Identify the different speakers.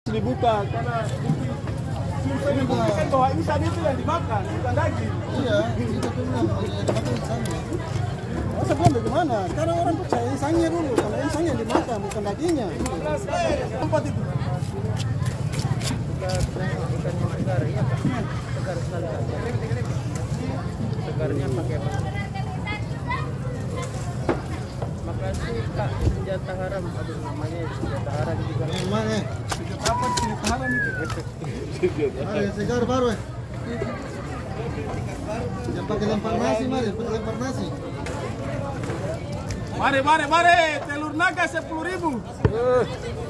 Speaker 1: dibuka karena ini buktikan bahwa insan itu yang dimakan, bukan daging.
Speaker 2: Iya, itu tuh yang dimakan insannya.
Speaker 1: Masa belum bagaimana? Sekarang orang percaya insannya dulu, karena insannya yang dimakan, bukan dagingnya. Tempat itu.
Speaker 3: Ikannya segar, iya Pak. Segar sekali Pak. Segarnya pakai apa? Makasih Kak, senjata haram. Aduh namanya senjata haram juga.
Speaker 2: Yang mana?
Speaker 1: Senjata apa? Senjata haram itu.
Speaker 2: Ada segar baru ya. Jangan pakai lempar nasi, mari pakai lempar nasi.
Speaker 1: Mari, telur naga 10.000.